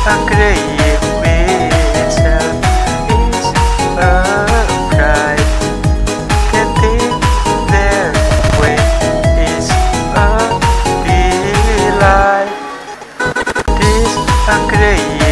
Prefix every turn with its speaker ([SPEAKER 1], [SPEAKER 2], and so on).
[SPEAKER 1] great picture is a pride. Getting there when is a delight. This a great